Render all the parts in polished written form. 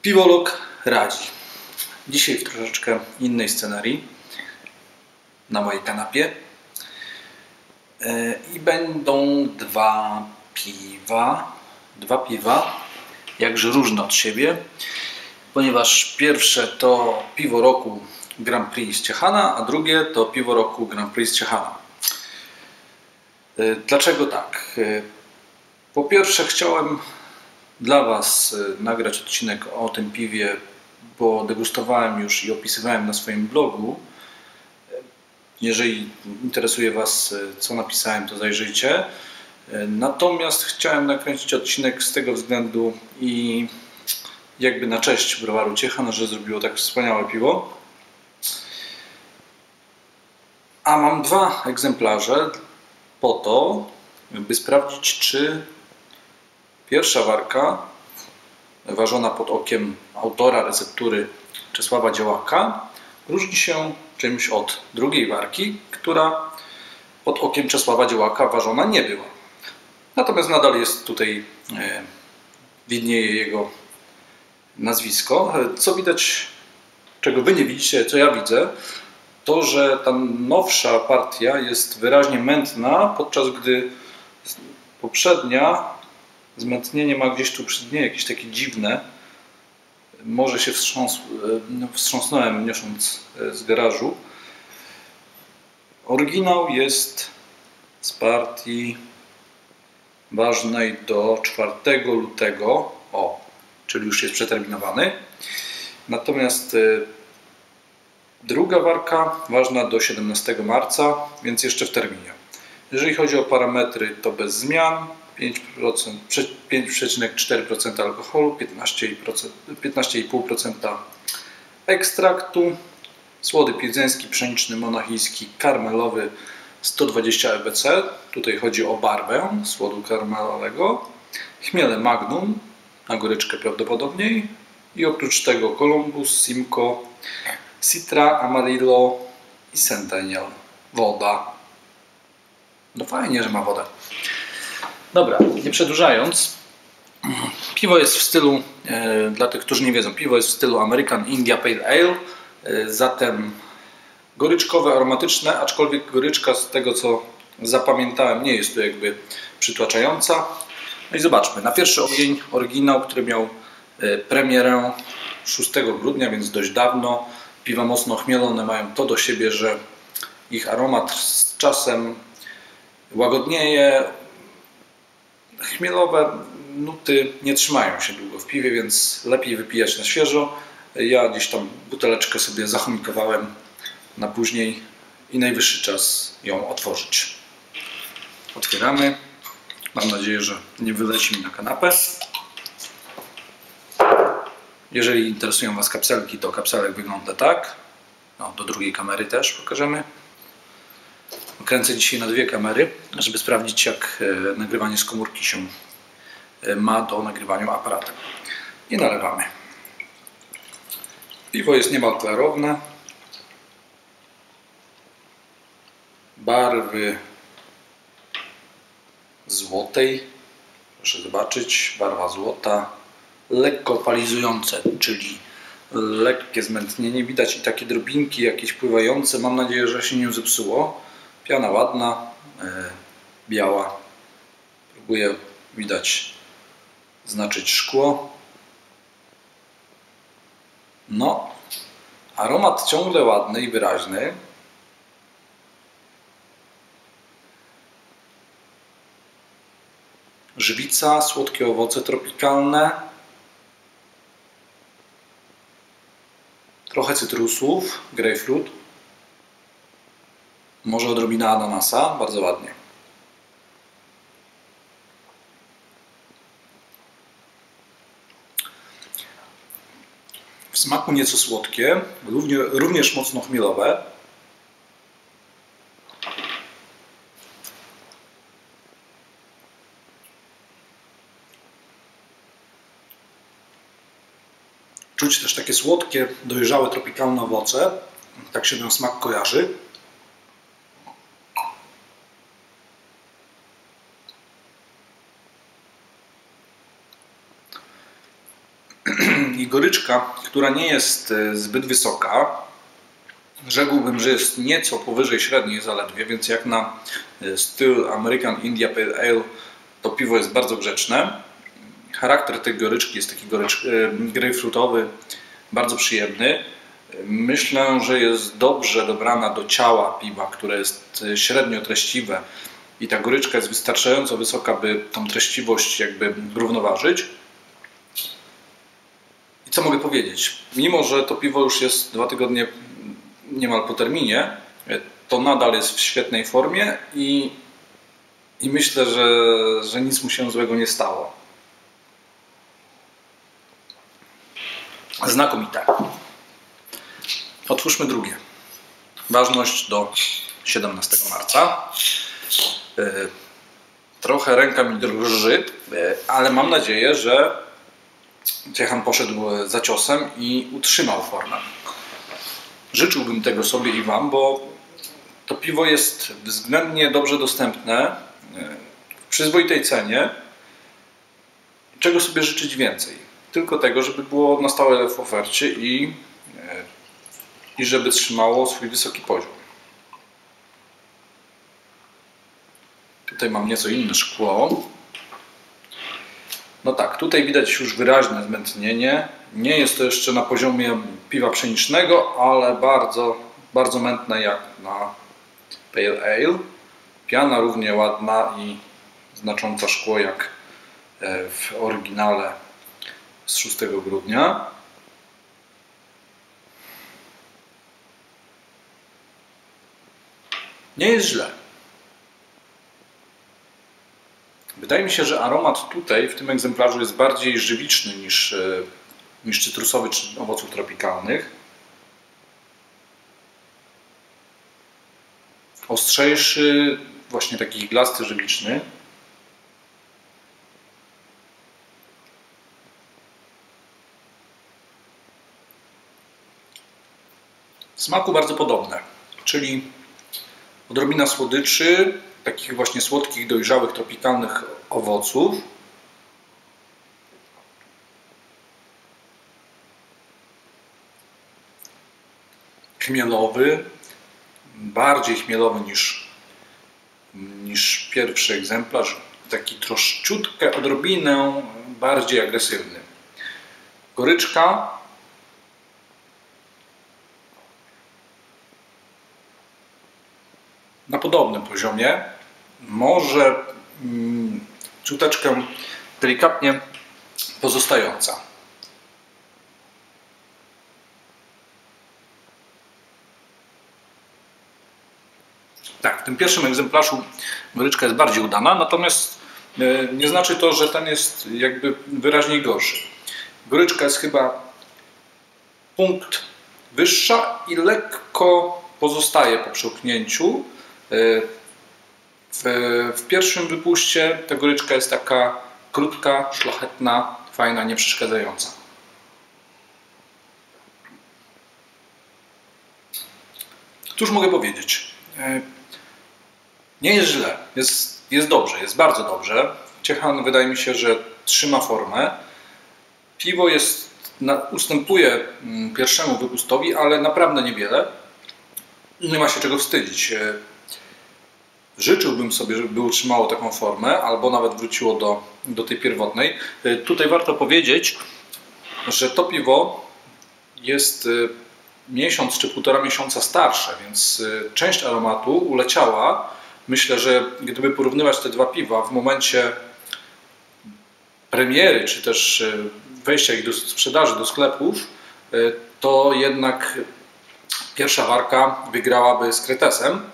Piwolog radzi. Dzisiaj w troszeczkę innej scenarii na mojej kanapie i będą dwa piwa, jakże różne od siebie, ponieważ pierwsze to piwo roku Grand Prix z Ciechana, a drugie to piwo roku Grand Prix z Ciechana. Dlaczego tak? Po pierwsze chciałem dla Was nagrać odcinek o tym piwie, bo degustowałem już i opisywałem na swoim blogu. Jeżeli interesuje Was, co napisałem, to zajrzyjcie. Natomiast chciałem nakręcić odcinek z tego względu i jakby na cześć browaru Ciechan, że zrobiło tak wspaniałe piwo. A mam dwa egzemplarze po to, by sprawdzić, czy pierwsza warka, ważona pod okiem autora receptury Czesława Działaka, różni się czymś od drugiej warki, która pod okiem Czesława Działaka ważona nie była. Natomiast nadal jest tutaj, widnieje jego nazwisko. Co widać, czego Wy nie widzicie, co ja widzę, to, że ta nowsza partia jest wyraźnie mętna, podczas gdy poprzednia zmętnienie ma gdzieś tu przy dnie jakieś takie dziwne. Może się wstrząsnąłem wnosząc z garażu. Oryginał jest z partii ważnej do 4 lutego, czyli już jest przeterminowany. Natomiast druga warka ważna do 17 marca, więc jeszcze w terminie. Jeżeli chodzi o parametry, to bez zmian. 5,4% alkoholu, 15,5% ekstraktu, słody wiedeński, pszeniczny, monachijski, karmelowy 120 EBC, tutaj chodzi o barwę słodu karmelowego, chmiele Magnum, na goryczkę prawdopodobniej, i oprócz tego Columbus, Simcoe, Citra, Amarillo i Centennial. Woda. No fajnie, że ma wodę. Dobra, nie przedłużając, piwo jest w stylu, dla tych, którzy nie wiedzą, piwo jest w stylu American India Pale Ale, zatem goryczkowe, aromatyczne, aczkolwiek goryczka, z tego co zapamiętałem, nie jest tu jakby przytłaczająca. No i zobaczmy, na pierwszy ogień oryginał, który miał premierę 6 grudnia, więc dość dawno. Piwa mocno chmielone mają to do siebie, że ich aromat z czasem łagodnieje. Chmielowe nuty nie trzymają się długo w piwie, więc lepiej wypijać na świeżo. Ja gdzieś tam buteleczkę sobie zachomikowałem na później i najwyższy czas ją otworzyć. Otwieramy. Mam nadzieję, że nie wyleci mi na kanapę. Jeżeli interesują Was kapselki, to kapselek wygląda tak. No, do drugiej kamery też pokażemy. Kręcę dzisiaj na dwie kamery, żeby sprawdzić, jak nagrywanie z komórki się ma do nagrywania aparatem. I nalewamy. Piwo jest niemal klarowne. Barwy złotej. Proszę zobaczyć, barwa złota. Lekko opalizujące, czyli lekkie zmętnienie. Widać i takie drobinki jakieś pływające. Mam nadzieję, że się nie zepsuło. Piana ładna, biała. Próbuję, widać, znaczyć szkło. No, aromat ciągle ładny i wyraźny. Żywica, słodkie owoce tropikalne. Trochę cytrusów, grapefruit. Może odrobina ananasa, bardzo ładnie. W smaku nieco słodkie, również mocno chmielowe. Czuć też takie słodkie, dojrzałe, tropikalne owoce. Tak się ten smak kojarzy. i goryczka, która nie jest zbyt wysoka. Rzekłbym, że jest nieco powyżej średniej zaledwie, więc jak na styl American India Pale Ale to piwo jest bardzo grzeczne. Charakter tej goryczki jest taki grejpfrutowy, bardzo przyjemny. Myślę, że jest dobrze dobrana do ciała piwa, które jest średnio treściwe i ta goryczka jest wystarczająco wysoka, by tą treściwość jakby równoważyć. I co mogę powiedzieć? Mimo że to piwo już jest 2 tygodnie niemal po terminie, to nadal jest w świetnej formie i myślę, że nic mu się złego nie stało. Znakomite. Otwórzmy drugie. Ważność do 17 marca. Trochę ręka mi drży, ale mam nadzieję, że Ciechan poszedł za ciosem i utrzymał formę. Życzyłbym tego sobie i Wam, bo to piwo jest względnie dobrze dostępne, w przyzwoitej cenie. Czego sobie życzyć więcej? Tylko tego, żeby było na stałe w ofercie i żeby trzymało swój wysoki poziom. Tutaj mam nieco inne szkło. No tak, tutaj widać już wyraźne zmętnienie. Nie jest to jeszcze na poziomie piwa pszenicznego, ale bardzo, bardzo mętne jak na Pale Ale. Piana równie ładna i znacząca szkło jak w oryginale z 6 grudnia. Nie jest źle. Wydaje mi się, że aromat tutaj w tym egzemplarzu jest bardziej żywiczny niż cytrusowy czy owoców tropikalnych. Ostrzejszy, właśnie taki iglasty, żywiczny. W smaku bardzo podobne, czyli odrobina słodyczy, takich właśnie słodkich, dojrzałych, tropikalnych owoców. Chmielowy, bardziej chmielowy niż pierwszy egzemplarz, taki troszeczkę, odrobinę bardziej agresywny. Goryczka na podobnym poziomie, może ciuteczkę delikatnie pozostająca. Tak, w tym pierwszym egzemplarzu goryczka jest bardziej udana, natomiast nie znaczy to, że ten jest jakby wyraźnie gorszy. Goryczka jest chyba punkt wyższa i lekko pozostaje po przełknięciu. W pierwszym wypuście ta goryczka jest taka krótka, szlachetna, fajna, nieprzeszkadzająca. Cóż mogę powiedzieć? Nie jest źle, jest dobrze, jest bardzo dobrze. Ciechan wydaje mi się, że trzyma formę. Piwo ustępuje pierwszemu wypustowi, ale naprawdę niewiele. Nie ma się czego wstydzić. Życzyłbym sobie, żeby utrzymało taką formę, albo nawet wróciło do tej pierwotnej. Tutaj warto powiedzieć, że to piwo jest miesiąc czy 1,5 miesiąca starsze, więc część aromatu uleciała. Myślę, że gdyby porównywać te dwa piwa w momencie premiery, czy też wejścia ich do sprzedaży, do sklepów, to jednak pierwsza warka wygrałaby z Kretesem.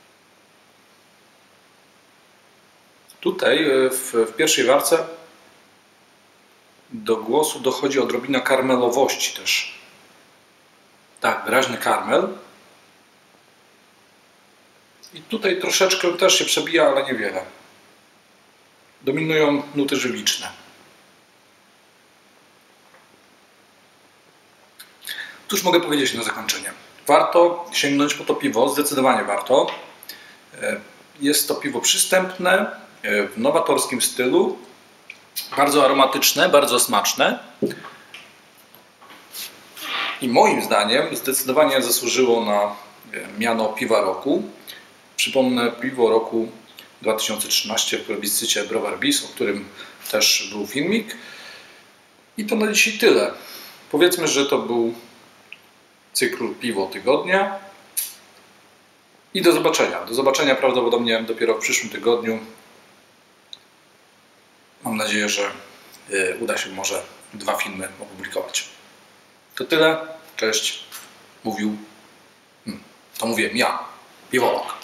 Tutaj w pierwszej warce do głosu dochodzi odrobina karmelowości też. Tak, wyraźny karmel. I tutaj troszeczkę też się przebija, ale niewiele. Dominują nuty żywiczne. Cóż mogę powiedzieć na zakończenie? Warto sięgnąć po to piwo, zdecydowanie warto. Jest to piwo przystępne, w nowatorskim stylu, bardzo aromatyczne, bardzo smaczne. i moim zdaniem zdecydowanie zasłużyło na miano piwa roku. Przypomnę, piwo roku 2013 w plebiscycie Browar Bis, o którym też był filmik. I to na dzisiaj tyle. Powiedzmy, że to był cykl Piwo Tygodnia. I do zobaczenia. Do zobaczenia prawdopodobnie dopiero w przyszłym tygodniu. Mam nadzieję, że uda się może 2 filmy opublikować. To tyle. Cześć. Mówiłem ja, piwolog.